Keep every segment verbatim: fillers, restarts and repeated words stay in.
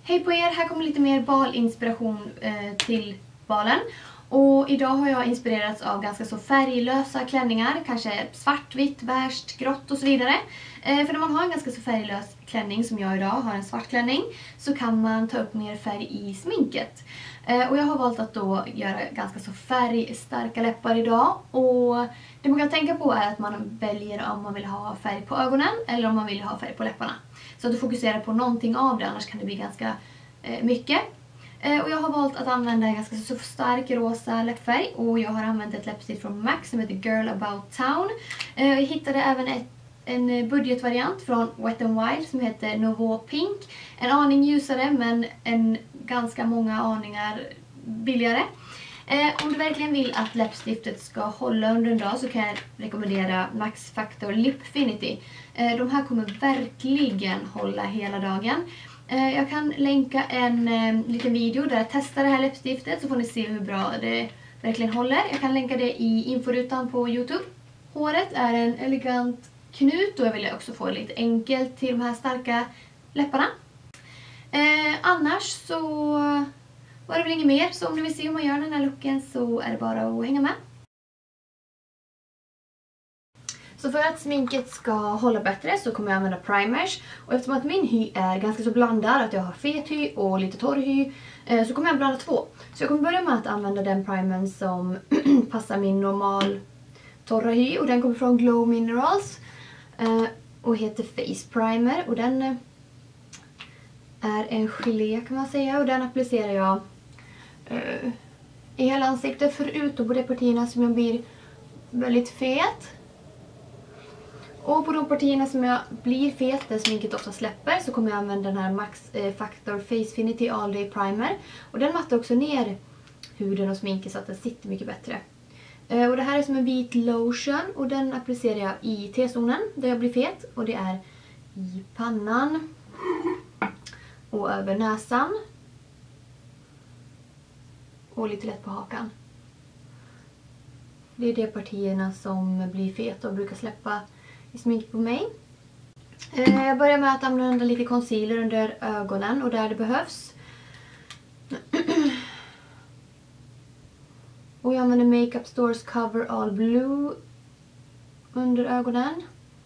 Hej på er, här kommer lite mer balinspiration eh, till balen. Och idag har jag inspirerats av ganska så färglösa klänningar, kanske svart, vitt, beige, grått och så vidare. Eh, för när man har en ganska så färglös klänning som jag idag har, en svart klänning, så kan man ta upp mer färg i sminket. Eh, och jag har valt att då göra ganska så färgstarka läppar idag. Och det man kan tänka på är att man väljer om man vill ha färg på ögonen eller om man vill ha färg på läpparna. Så att du fokuserar på någonting av det, annars kan det bli ganska eh, mycket. Eh, och jag har valt att använda en ganska så stark rosa läppfärg. Och jag har använt ett läppstift från MAC som heter Girl About Town. Eh, jag hittade även ett, en budgetvariant från Wet n Wild som heter Nouveau Pink. En aning ljusare men en ganska många aningar billigare. Eh, om du verkligen vill att läppstiftet ska hålla under en dag så kan jag rekommendera Max Factor Lipfinity. Eh, de här kommer verkligen hålla hela dagen. Eh, jag kan länka en eh, liten video där jag testar det här läppstiftet så får ni se hur bra det verkligen håller. Jag kan länka det i inforutan på YouTube. Håret är en elegant knut och jag vill också få lite enkelt till de här starka läpparna. Eh, annars så var det väl inget mer, så om ni vill se hur man gör den här looken så är det bara att hänga med. Så för att sminket ska hålla bättre så kommer jag använda primers. Och eftersom att min hy är ganska så blandad, att jag har fet hy och lite torr hy, så kommer jag blanda två. Så jag kommer börja med att använda den primern som passar min normal torra hy. Och den kommer från Glow Minerals och heter Face Primer. Och den är en gelé kan man säga, och den applicerar jag uh, i hela ansiktet förutom på de partierna som jag blir väldigt fet. Och på de partierna som jag blir fet, där sminket ofta släpper, så kommer jag använda den här Max eh, Factor Facefinity All Day Primer. Och den mattar också ner huden och sminket så att den sitter mycket bättre. Uh, och det här är som en vit lotion och den applicerar jag i T-zonen där jag blir fet. Och det är i pannan och över näsan och lite lätt på hakan. Det är de partierna som blir feta och brukar släppa i smink på mig. Jag börjar med att använda lite concealer under ögonen och där det behövs. Och jag använder Makeup Stores Cover All Blue under ögonen.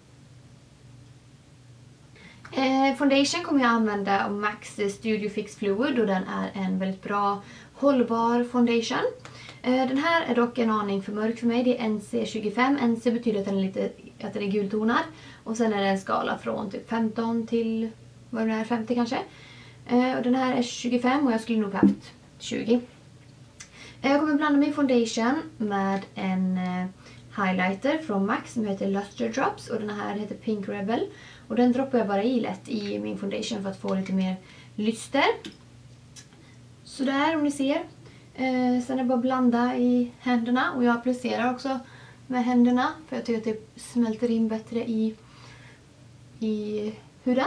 Eh, foundation kommer jag använda av Max Studio Fix Fluid och den är en väldigt bra hållbar foundation. Eh, den här är dock en aning för mörk för mig, det är N C tjugofem. N C betyder att den är, lite, att den är gultonad och sen är det en skala från typ femton till vad det är, femtio kanske. Eh, och den här är tjugofem och jag skulle nog haft tjugo. Eh, jag kommer blanda min foundation med en eh, highlighter från Max som heter Luster Drops och den här heter Pink Rebel. Och den droppar jag bara i lätt i min foundation för att få lite mer lyster. Så där om ni ser. Eh, sen är det bara att blanda i händerna. Och jag applicerar också med händerna. För jag tycker att det smälter in bättre i, i huden.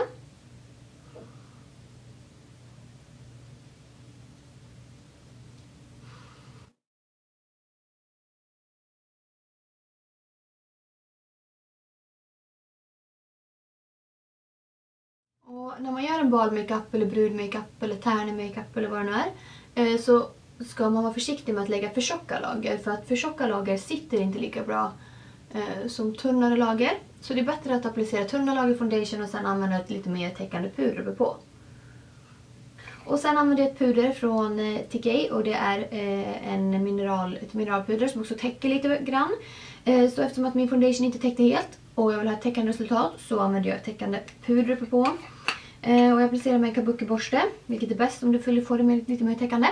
Och när man gör en balmakeup eller brudmakeup eller tärnemakeup eller vad det nu är, så ska man vara försiktig med att lägga för tjocka lager. För att för tjocka lager sitter inte lika bra eh, som tunnare lager. Så det är bättre att applicera tunna lager foundation och sen använda ett lite mer täckande puder på. Och sen använder jag ett puder från eh, T K och det är eh, en mineral, ett mineralpuder som också täcker lite grann. Eh, så eftersom att min foundation inte täckte helt och jag vill ha ett täckande resultat så använder jag ett täckande puder på. Eh, och jag applicerar med en kabuki-borste, vilket är bäst om du vill få det med lite mer täckande.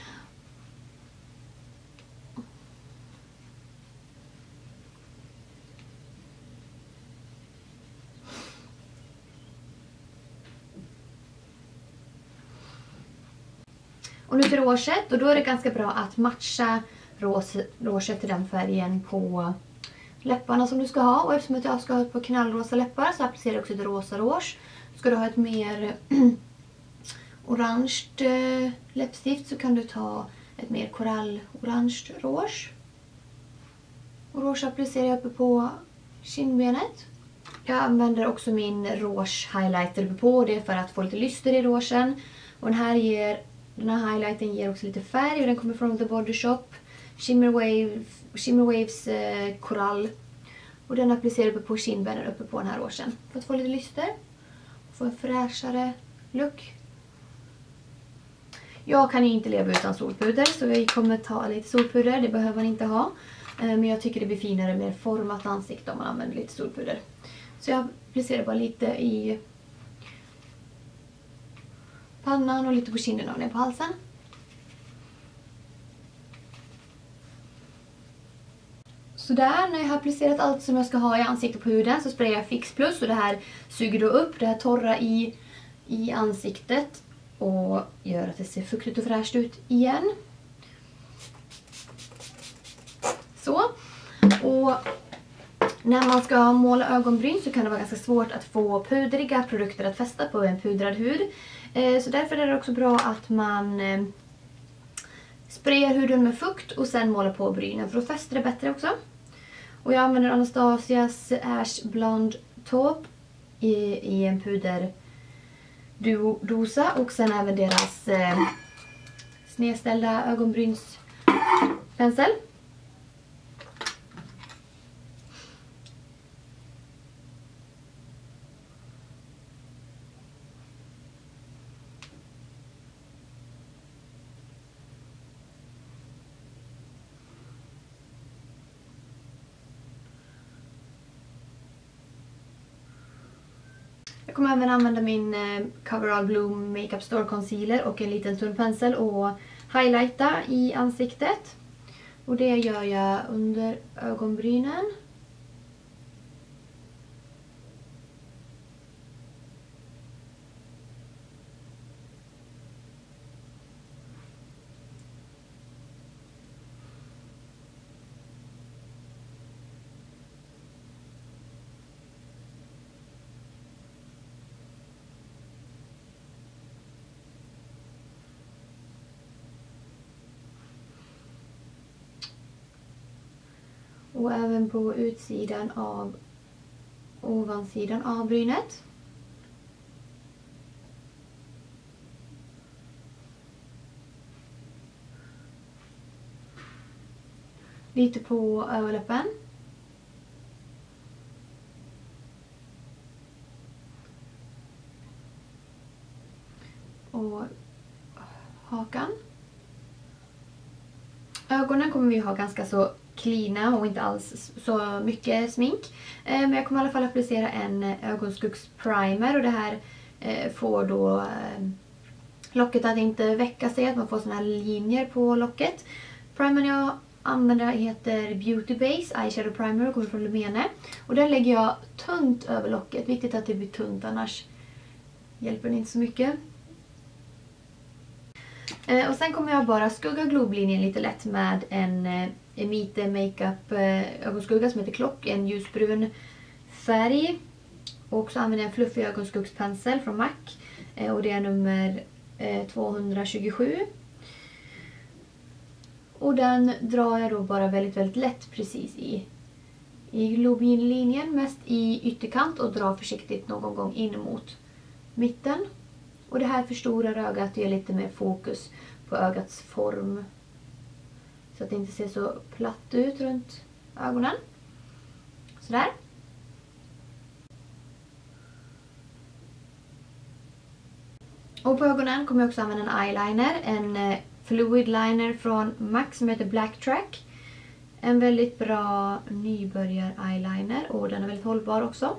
Och nu till rouget, och då är det ganska bra att matcha rouget till den färgen på läpparna som du ska ha. Och eftersom jag ska ha ett par knallrosa läppar så applicerar jag också ett rosa rouge. Ska du ha ett mer orange läppstift så kan du ta ett mer korallorange rouge. Och rouge applicerar jag uppe på kindbenet. Jag använder också min rouge highlighter på det för att få lite lyster i rougen. Och den här ger, den här highlighten ger också lite färg och den kommer från The Body Shop. Shimmer, Wave, Shimmer Waves eh, korall. Och den applicerar uppe på kindbänen uppe på den här rougen. För att få lite lyster. Få en fräschare look. Jag kan ju inte leva utan solpuder så jag kommer ta lite solpuder. Det behöver man inte ha. Men jag tycker det blir finare med format ansikte om man använder lite solpuder. Så jag applicerar bara lite i pannan och lite på kinderna och ner på halsen. Så där, när jag har applicerat allt som jag ska ha i ansiktet på huden så sprayar jag Fix Plus och det här suger då upp det här torra i, i ansiktet och gör att det ser fuktigt och fräscht ut igen. Så. Och när man ska måla ögonbryn så kan det vara ganska svårt att få pudriga produkter att fästa på en pudrad hud. Så därför är det också bra att man sprayar huden med fukt och sen målar på brynen för att fästa det bättre också. Och jag använder Anastasias Ash Blonde Taupe i, i en puderdosa och sen även deras eh, snedställda ögonbrynspensel. Jag kommer även använda min eh, Coverall Bloom Makeup Store Concealer och en liten tunn pensel och highlighta i ansiktet. Och det gör jag under ögonbrynen. Och även på utsidan av ovansidan av brynet. Lite på överläppen. Och hakan. Ögonen kommer vi ha ganska så cleana och inte alls så mycket smink. Eh, men jag kommer i alla fall applicera en ögonskuggsprimer och det här eh, får då eh, locket att inte väcka sig, att man får såna här linjer på locket. Primern jag använder heter Beauty Base Eyeshadow Primer och kommer från Lumene. Och den lägger jag tunt över locket. Viktigt att det blir tunt, annars hjälper det inte så mycket. Eh, och sen kommer jag bara skugga globlinjen lite lätt med en eh, Emite Makeup eh, ögonskugga som heter Klock, en ljusbrun färg. Och så använder jag en fluffig ögonskuggspensel från M A C eh, och det är nummer eh, tvåhundratjugosju. Och den drar jag då bara väldigt väldigt lätt precis i, i globinlinjen, mest i ytterkant och drar försiktigt någon gång in mot mitten. Och det här förstorar ögat och ger lite mer fokus på ögats form. Så att det inte ser så platt ut runt ögonen. Sådär. Och på ögonen kommer jag också använda en eyeliner. En fluid liner från M A C som heter Black Track. En väldigt bra nybörjar-eyeliner och den är väldigt hållbar också.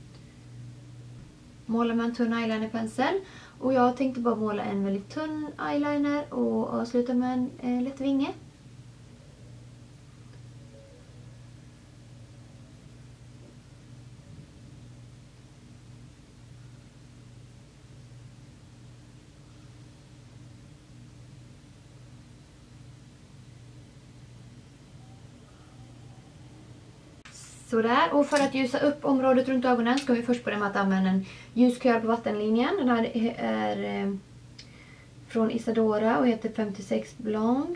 Målar med en tunn eyelinerpensel. Och jag tänkte bara måla en väldigt tunn eyeliner och avsluta med en eh, lätt vinge. Sådär, och för att ljusa upp området runt ögonen ska vi först börja med att använda en ljuskör på vattenlinjen. Den här är eh, från Isadora och heter femtiosex Blonde.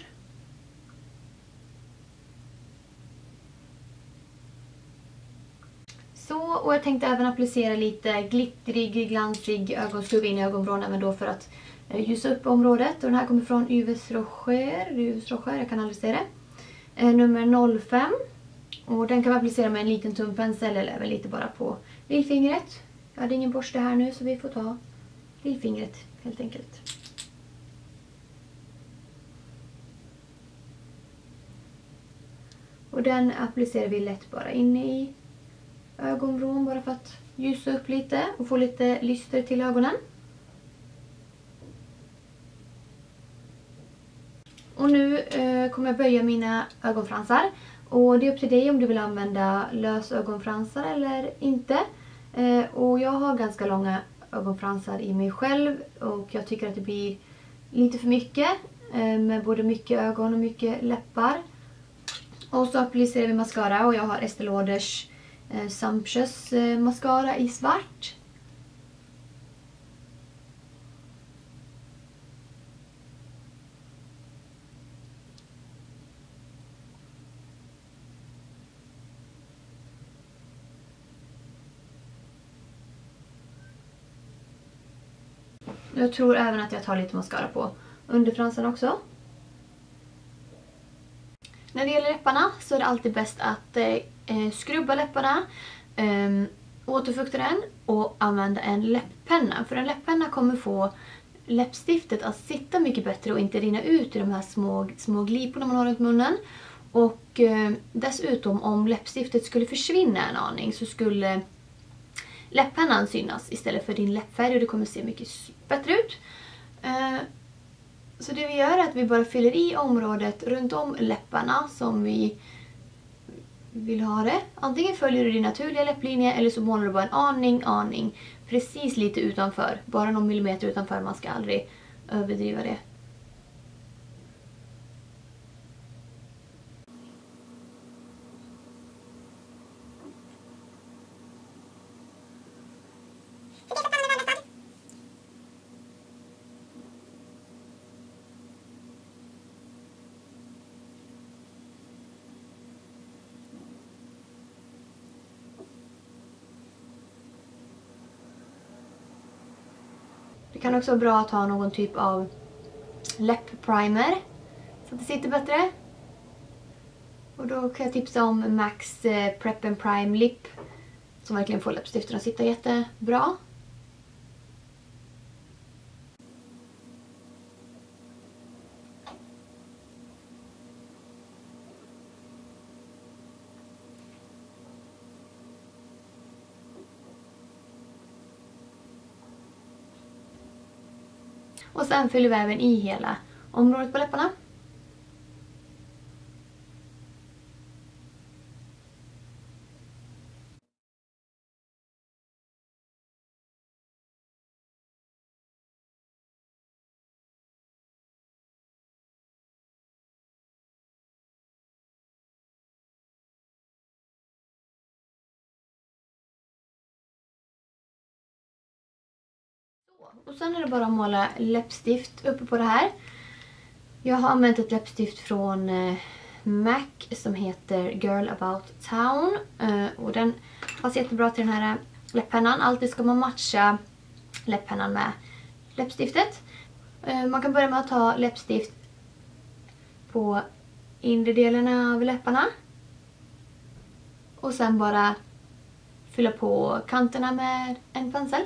Så, och jag tänkte även applicera lite glittrig, glansig ögonskugga in i ögonvrån, men då för att ljusa upp området. Och den här kommer från Yves Rocher. Yves Rocher, jag kan aldrig se det. Eh, nummer noll fem. Och den kan man applicera med en liten tumpensel eller även lite bara på lillfingret. Jag hade ingen borste här nu så vi får ta lillfingret helt enkelt. Och den applicerar vi lätt bara inne i ögonvrån bara för att ljusa upp lite och få lite lyster till ögonen. Och nu eh, kommer jag böja mina ögonfransar. Och det är upp till dig om du vill använda lös ögonfransar eller inte. Eh, och jag har ganska långa ögonfransar i mig själv. Och jag tycker att det blir lite för mycket. Eh, med både mycket ögon och mycket läppar. Och så applicerar vi mascara. Och jag har Estée Lauders eh, Sumptuous eh, mascara i svart. Jag tror även att jag tar lite mascara på underfransen också. När det gäller läpparna så är det alltid bäst att eh, skrubba läpparna, eh, återfukta den och använda en läpppenna. För en läpppenna kommer få läppstiftet att sitta mycket bättre och inte rinna ut i de här små, små gliporna man har runt munnen. Och eh, dessutom om läppstiftet skulle försvinna en aning så skulle läpppennan synas istället för din läppfärg och det kommer se mycket bättre ut. Eh, så det vi gör är att vi bara fyller i området runt om läpparna som vi vill ha det. Antingen följer du din naturliga läpplinje eller så målar du bara en aning, aning. Precis lite utanför. Bara någon millimeter utanför, man ska aldrig överdriva det. Det kan också vara bra att ha någon typ av läppprimer så att det sitter bättre. Och då kan jag tipsa om Max Prep and Prime Lip som verkligen får läppstiften att sitta jättebra. Och sen fyller vi även i hela området på läpparna. Och sen är det bara att måla läppstift uppe på det här. Jag har använt ett läppstift från eh, MAC som heter Girl About Town. Eh, och den passar jättebra till den här läpppennan. Alltid ska man matcha läpppennan med läppstiftet. Eh, man kan börja med att ta läppstift på inre delarna av läpparna. Och sen bara fylla på kanterna med en pensel.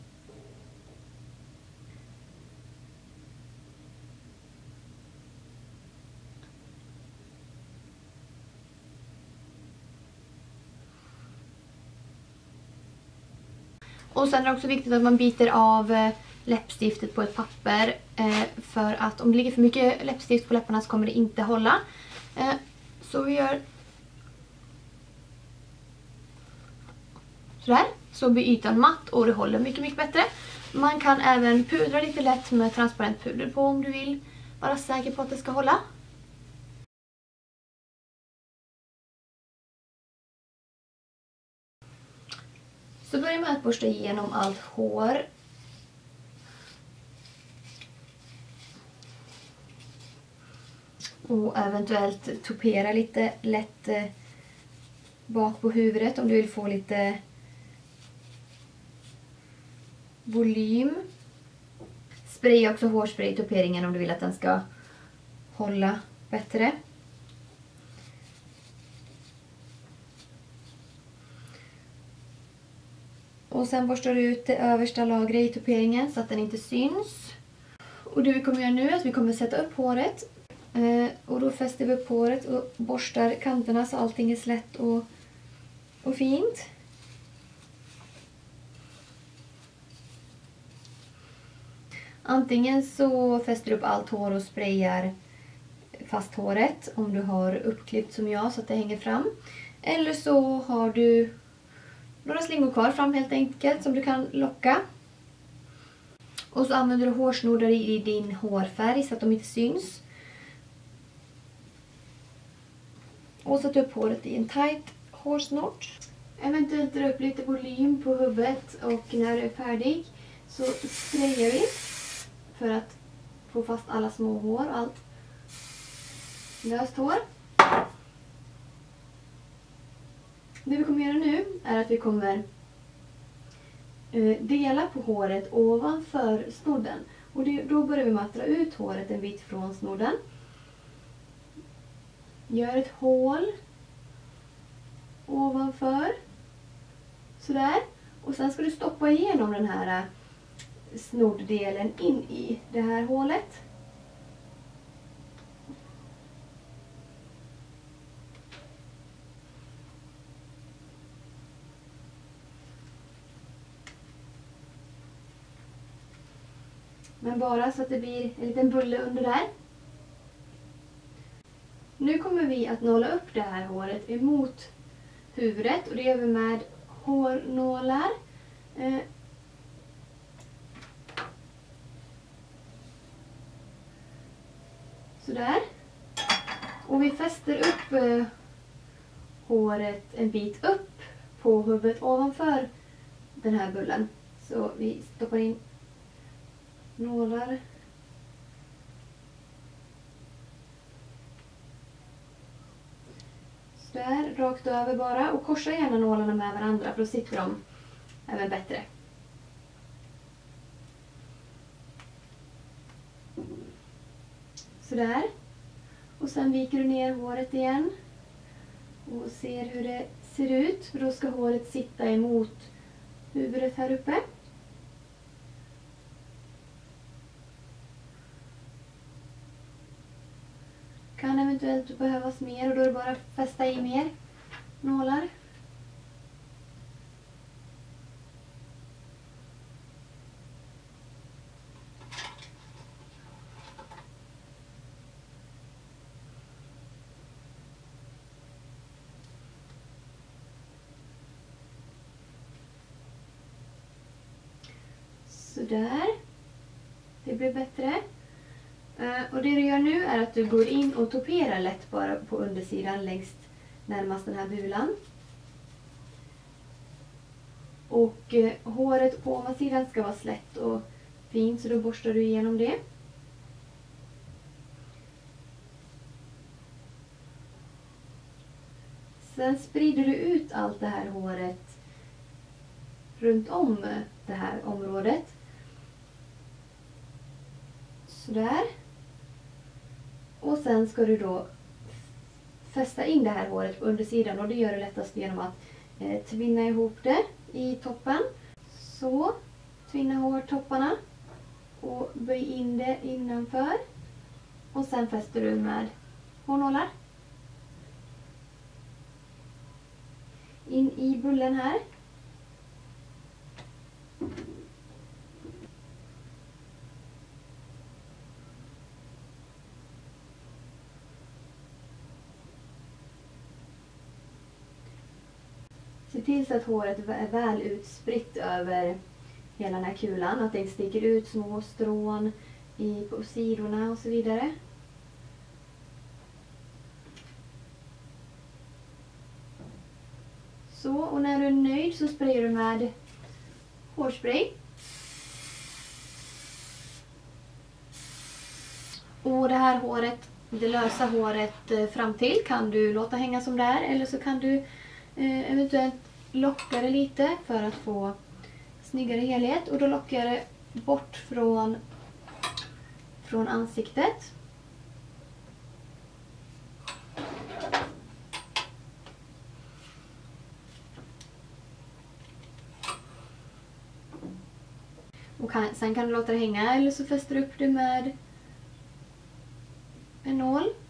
Och sen är det också viktigt att man biter av läppstiftet på ett papper. För att om det ligger för mycket läppstift på läpparna så kommer det inte hålla. Så vi gör sådär. Så blir ytan matt och det håller mycket, mycket bättre. Man kan även pudra lite lätt med transparent puder på om du vill vara säker på att det ska hålla. Så börjar man att borsta igenom allt hår. Och eventuellt tupera lite lätt bak på huvudet om du vill få lite volym. spraya också hårspray i tuperingen om du vill att den ska hålla bättre. Och sen borstar du ut det översta lagret i tuperingen så att den inte syns. Och det vi kommer göra nu är att vi kommer sätta upp håret. Eh, och då fäster vi upp håret och borstar kanterna så allting är slätt och, och fint. Antingen så fäster du upp allt hår och sprayar fast håret om du har uppklippt som jag så att det hänger fram. Eller så har du några slingor kvar fram helt enkelt som du kan locka. Och så använder du hårsnoddar i din hårfärg så att de inte syns. Och sätt upp håret i en tight hårsnodd. Eventuellt dra upp lite volym på huvudet och när du är färdig så sprayar vi för att få fast alla små hår och allt löst hår. Det vi kommer göra nu är att vi kommer dela på håret ovanför snodden. Och det, då börjar vi med att dra ut håret en bit från snodden. Gör ett hål ovanför. Sådär. Och sen ska du stoppa igenom den här snodddelen in i det här hålet. Men bara så att det blir en liten bulle under där. Nu kommer vi att nåla upp det här håret emot huvudet. Och det gör vi med hårnålar. Eh. Sådär. Och vi fäster upp eh, håret en bit upp på huvudet ovanför den här bullen. Så vi stoppar in nålar. Där, rakt över bara. Och korsa gärna nålarna med varandra för då sitter de även bättre. Sådär. Och sen viker du ner håret igen. Och ser hur det ser ut. För då ska håret sitta emot huvudet här uppe. Kan eventuellt behövas mer och då är det bara att fästa i mer nålar. Sådär. Det blir bättre. Uh, och det du gör nu är att du går in och toperar lätt bara på undersidan längst närmast den här bulan. Och uh, håret på ovansidan ska vara slätt och fint så då borstar du igenom det. Sen sprider du ut allt det här håret runt om det här området. Sådär. Och sen ska du då fästa in det här håret på undersidan och det gör du lättast genom att eh, tvinna ihop det i toppen. Så, tvinna hårtopparna och böj in det innanför. Och sen fäster du med hårnålar. In i bullen här. Se till så att håret är väl utspritt över hela den här kulan. Att det inte sticker ut små strån i, på sidorna och så vidare. Så, och när du är nöjd så sprayar du med hårspray. Och det här håret, det lösa håret fram till kan du låta hänga som det är. Eller så kan du eh, eventuellt locka det lite för att få snyggare helhet. Och då lockar jag det bort från från ansiktet. Och kan, sen kan du låta det hänga eller så fäster du upp det med en nål.